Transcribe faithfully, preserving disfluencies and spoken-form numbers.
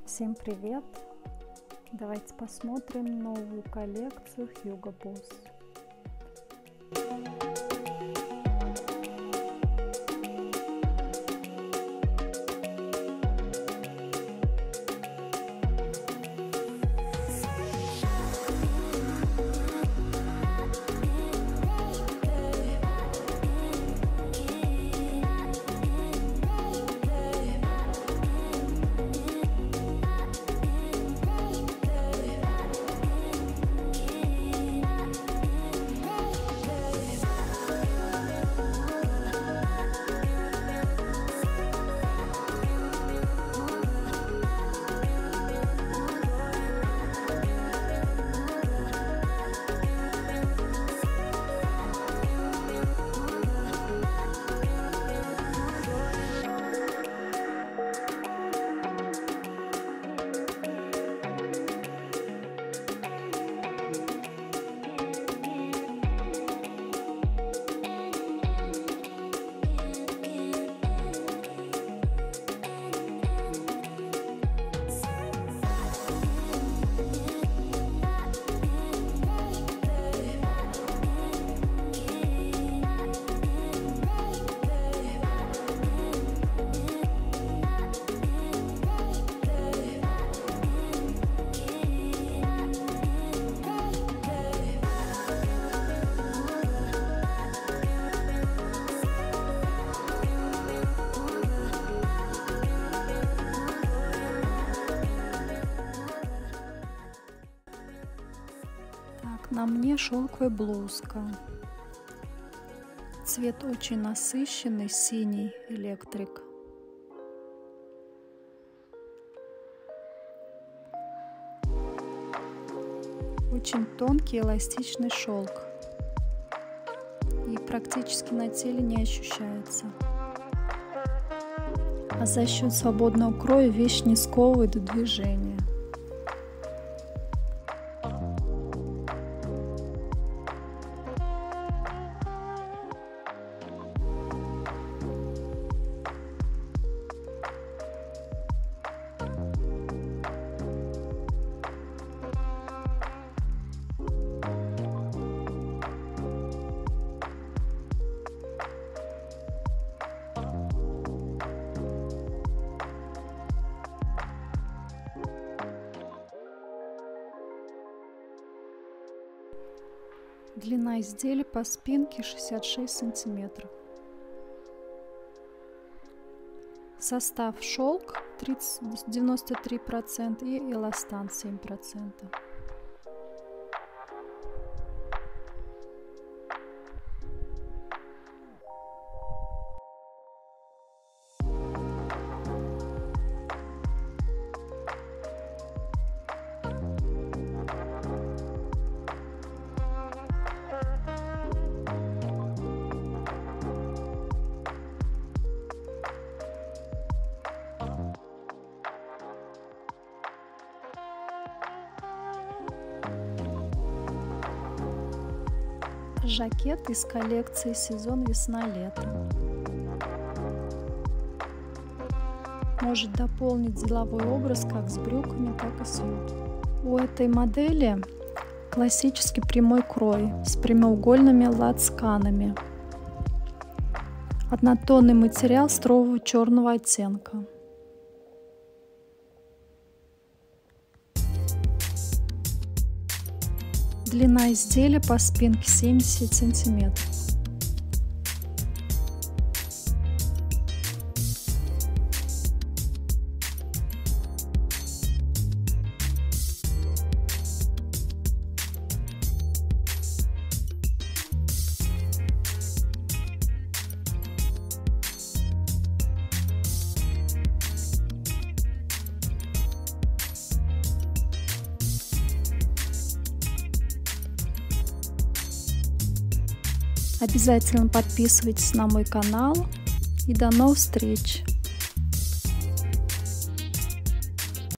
Всем привет! Давайте посмотрим новую коллекцию Hugo Boss. На мне шелковая блузка. Цвет очень насыщенный, синий электрик. Очень тонкий эластичный шелк. И практически на теле не ощущается. А за счет свободного кроя вещь не сковывает в движении. Длина изделия по спинке шестьдесят шесть сантиметров. Состав: шелк девяносто три процента и эластан семь процентов. Жакет из коллекции сезон весна-лето. Может дополнить деловой образ как с брюками, так и с юбкой. У этой модели классический прямой крой с прямоугольными лацканами. Однотонный материал строгого черного оттенка. Длина изделия по спинке семьдесят сантиметров. Обязательно подписывайтесь на мой канал и до новых встреч!